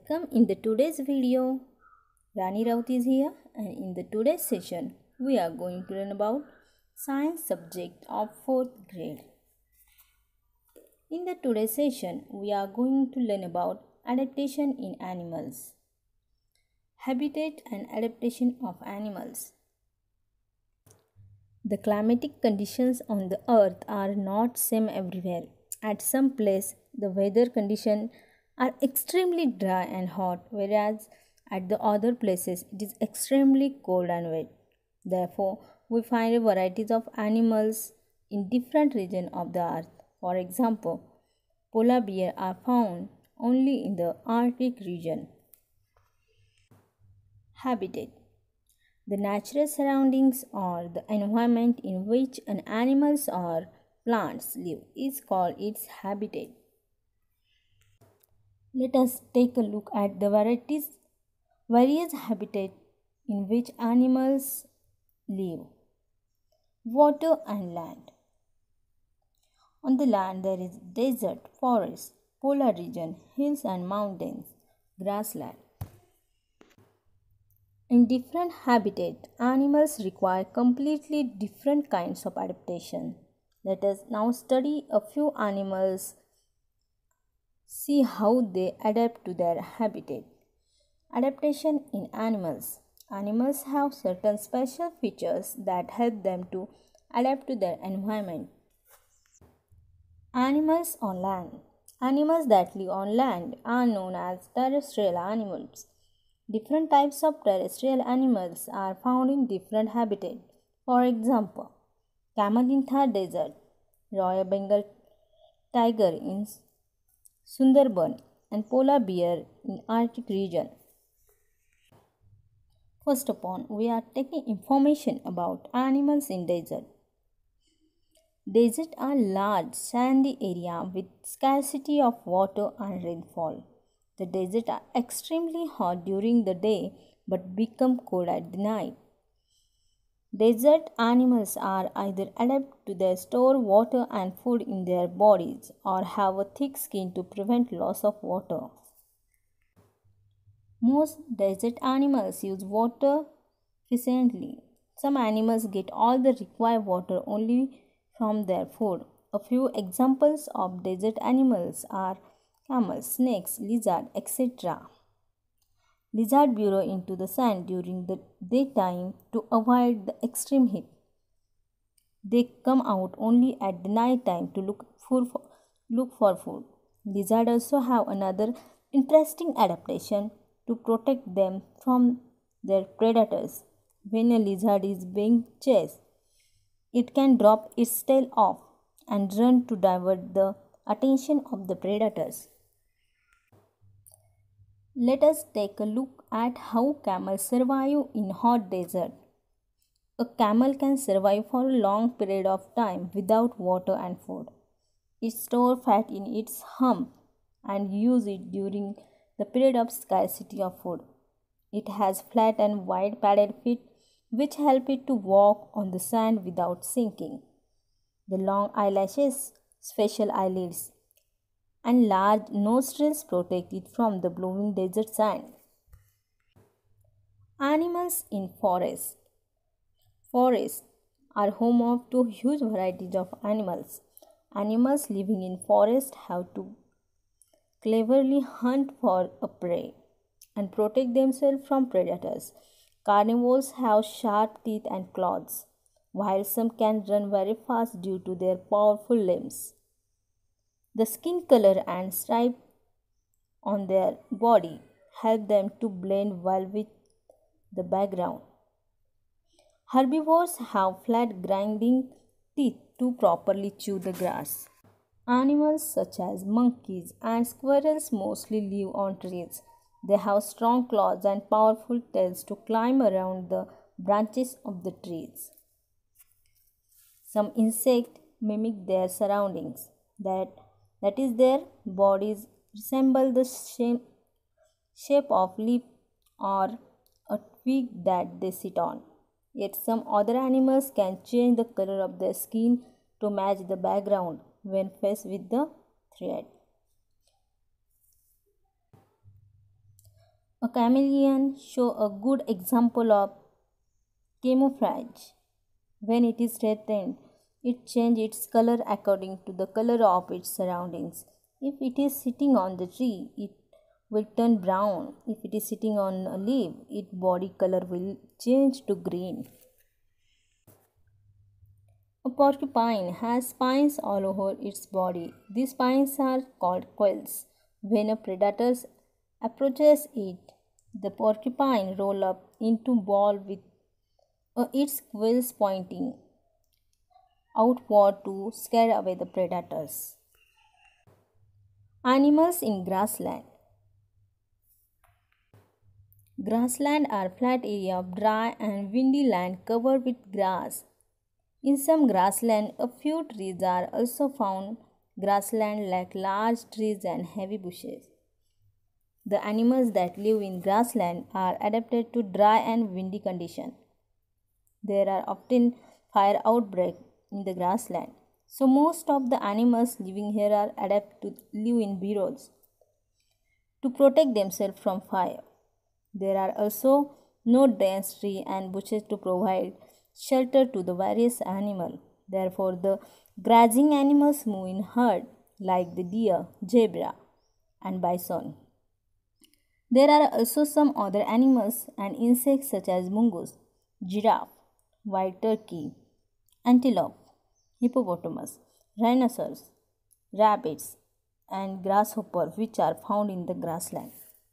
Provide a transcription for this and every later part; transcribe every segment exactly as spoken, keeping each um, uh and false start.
Welcome in the today's video. Rani Raut is here, and in the today's session we are going to learn about science subject of fourth grade. In the today's session we are going to learn about adaptation in animals. Habitat and adaptation of animals. The climatic conditions on the earth are not same everywhere. At some place the weather conditions are extremely dry and hot, whereas at the other places it is extremely cold and wet. Therefore, we find varieties of animals in different regions of the earth. For example, polar bears are found only in the Arctic region. Habitat. The natural surroundings or the environment in which an animals or plants live is called its habitat. Let us take a look at the varieties, various habitats in which animals live. Water and land. On the land there is desert, forest, polar region, hills and mountains, grassland. In different habitats, animals require completely different kinds of adaptation. Let us now study a few animals. See how they adapt to their habitat. Adaptation in animals. Animals have certain special features that help them to adapt to their environment. Animals on land. Animals that live on land are known as terrestrial animals. Different types of terrestrial animals are found in different habitats. For example, camel in Thar Desert, Royal Bengal tiger in Sundarban, and polar bear in Arctic region. First of all, we are taking information about animals in desert. Deserts are large sandy areas with scarcity of water and rainfall. The deserts are extremely hot during the day but become cold at the night. Desert animals are either adapt to their store water and food in their bodies or have a thick skin to prevent loss of water. Most desert animals use water efficiently. Some animals get all the required water only from their food. A few examples of desert animals are camels, snakes, lizards, et cetera. Lizards burrow into the sand during the daytime to avoid the extreme heat. They come out only at the night time to look for, look for food. Lizards also have another interesting adaptation to protect them from their predators. When a lizard is being chased, it can drop its tail off and run to divert the attention of the predators. Let us take a look at how camels survive in hot desert. A camel can survive for a long period of time without water and food. It stores fat in its hump and uses it during the period of scarcity of food. It has flat and wide padded feet which help it to walk on the sand without sinking. The long eyelashes, special eyelids, and large nostrils protect it from the blowing desert sand. Animals in forests. Forests are home of to huge varieties of animals. Animals living in forests have to cleverly hunt for a prey and protect themselves from predators. Carnivores have sharp teeth and claws, while some can run very fast due to their powerful limbs. The skin color and stripe on their body help them to blend well with the background. Herbivores have flat grinding teeth to properly chew the grass. Animals such as monkeys and squirrels mostly live on trees. They have strong claws and powerful tails to climb around the branches of the trees. Some insects mimic their surroundings. That That is, their bodies resemble the shape, shape of leaf or a twig that they sit on. Yet some other animals can change the color of their skin to match the background when faced with the threat. A chameleon show a good example of camouflage. When it is threatened, it changes its color according to the color of its surroundings. If it is sitting on the tree, it will turn brown. If it is sitting on a leaf, its body color will change to green. A porcupine has spines all over its body. These spines are called quills. When a predator approaches it, the porcupine roll up into ball with uh, its quills pointing outward to scare away the predators. Animals in grassland. Grassland are flat area of dry and windy land covered with grass. In some grassland, a few trees are also found. Grassland lack large trees and heavy bushes. The animals that live in grassland are adapted to dry and windy conditions. There are often fire outbreaks in the grassland, so most of the animals living here are adapted to live in burrows to protect themselves from fire. There are also no dense trees and bushes to provide shelter to the various animals. Therefore, the grazing animals move in herd like the deer, zebra, and bison. There are also some other animals and insects such as mongoose, giraffe, white turkey, antelope, hippopotamus, rhinoceros, rabbits, and grasshopper which are found in the grassland.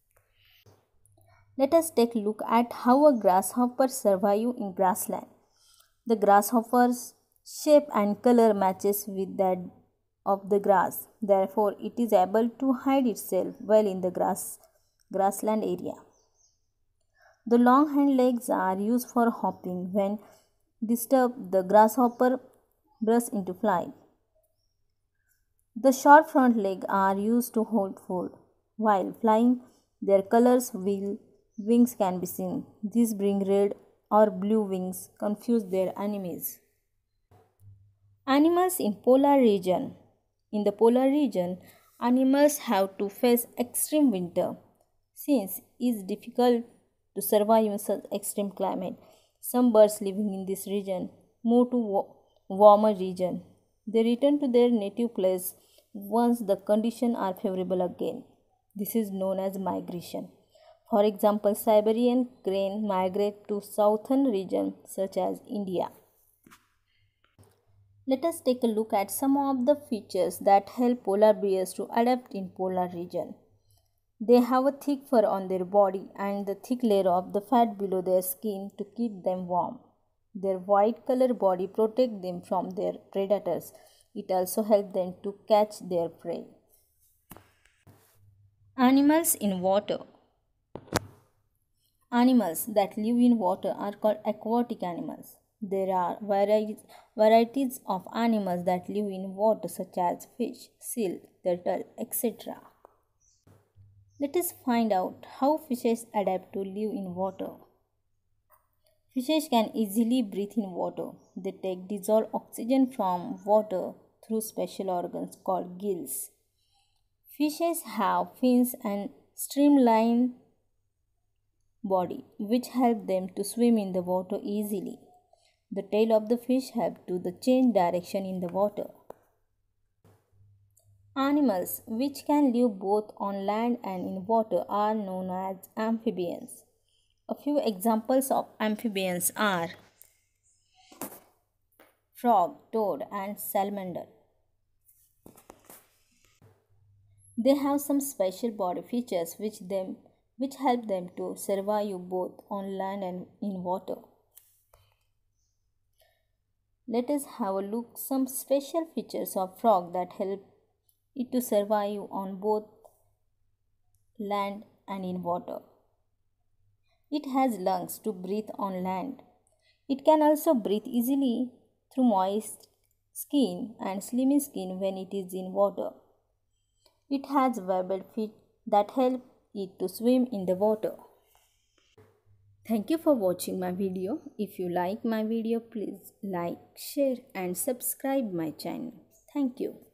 Let us take a look at how a grasshopper survives in grassland. The grasshopper's shape and color matches with that of the grass. Therefore, it is able to hide itself well in the grass, grassland area. The long hind legs are used for hopping. When disturbed, the grasshopper bursts into flight. The short front legs are used to hold food. While flying, their colors will wings can be seen. These bring red or blue wings, confuse their enemies. Animals in polar region. In the polar region, animals have to face extreme winter. Since it is difficult to survive in such extreme climate, some birds living in this region move to warmer region. They return to their native place once the conditions are favorable again. This is known as migration. For example, Siberian crane migrate to southern regions such as India. Let us take a look at some of the features that help polar bears to adapt in polar region. They have a thick fur on their body and the thick layer of the fat below their skin to keep them warm. Their white color body protects them from their predators. It also helps them to catch their prey. Animals in water. Animals that live in water are called aquatic animals. There are varieties of animals that live in water such as fish, seal, turtle, et cetera. Let us find out how fishes adapt to live in water. Fishes can easily breathe in water. They take dissolved oxygen from water through special organs called gills. Fishes have fins and streamlined body which help them to swim in the water easily. The tail of the fish helps to the change direction in the water. Animals which can live both on land and in water are known as amphibians. A few examples of amphibians are frog, toad, and salamander. They have some special body features which them which help them to survive both on land and in water. Let us have a look some special features of frog that help it to survive on both land and in water. It has lungs to breathe on land. It can also breathe easily through moist skin and slimy skin when it is in water. It has webbed feet that help it to swim in the water. Thank you for watching my video. If you like my video, please like, share and subscribe my channel. Thank you.